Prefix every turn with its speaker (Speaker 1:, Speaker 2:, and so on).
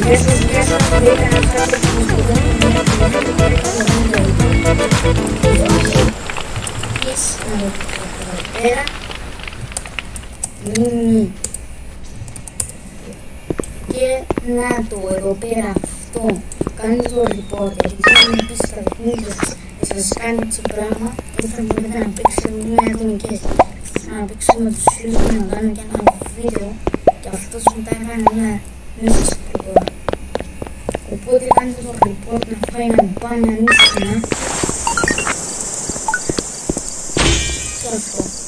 Speaker 1: Γεια σας, μπορείτε να χάσετε το σχολείο εδώ πέρα. Και να το εδώ πέρα αυτό κάνει το report, επειδή αν πεις στα παιχνίδια σας κάνει έτσι πράγμα, θα μπορείτε να παίξετε μια ατομικές, να παίξουμε τους φίλους μου, να κάνω και ένα βίντεο και αυτός μετά έκανε ένα μέσα στο report. Οπότε κάνετε το report να φάει να πάνε ανήσυχα και αυτό.